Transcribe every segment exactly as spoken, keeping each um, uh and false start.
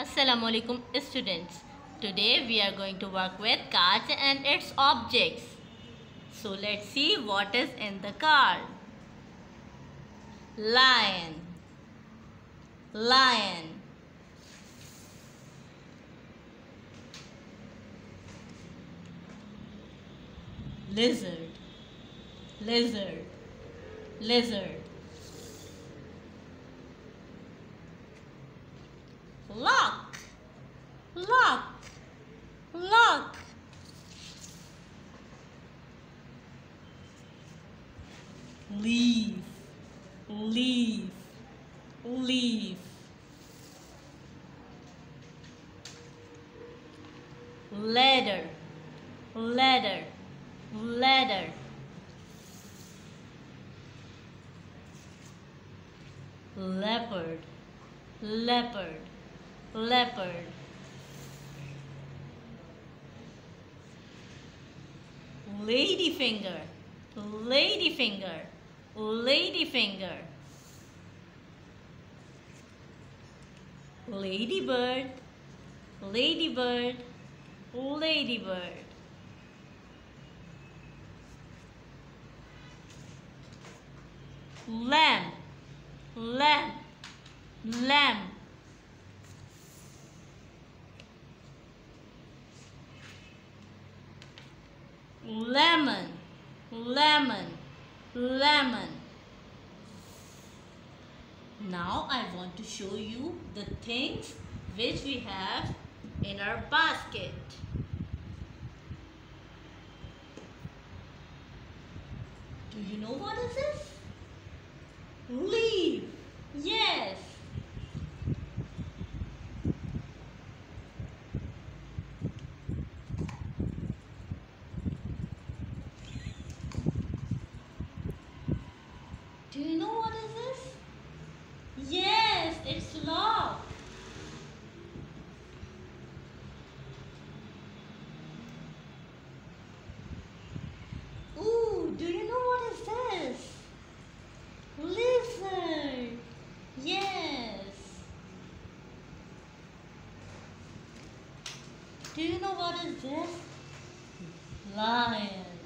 Assalamu alaikum students. Today we are going to work with cards and its objects. So let's see what is in the card. Lion, lion. Lizard, lizard, lizard. Lock, lock, lock. Leaf, leaf, leaf. Ladder, ladder, ladder. Leopard, leopard, leopard. Lady finger, lady finger, lady finger. Ladybird, ladybird, ladybird. Lamb, lamb, lamb. Lemon, lemon, lemon. Now I want to show you the things which we have in our basket. Do you know what is this? Leaf. Yes. Do you know what is this? Yes, it's lock. Ooh, do you know what is this? Lizard. Yes. Do you know what is this? Lion.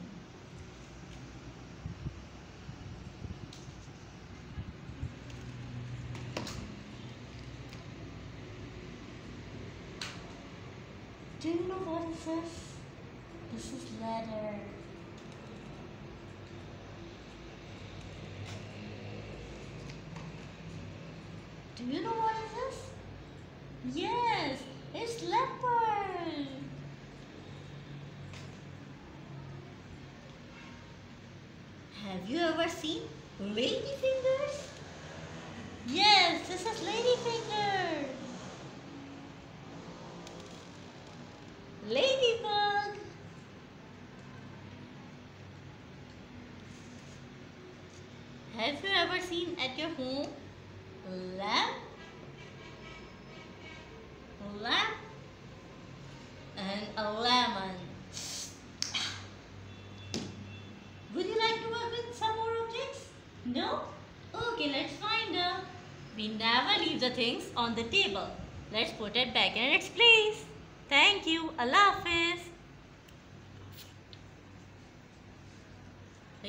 Do you know what is this? This is ladder. Do you know what is this? Yes, it's leopard. Have you ever seen lady fingers? Yes, this is lady finger. Ladybug. Have you ever seen at your home lamp? Lamp and a lemon. Would you like to work with some more objects? No? Okay, let's find out. We never leave the things on the table. Let's put it back in its place. Thank you. Allah Hafiz.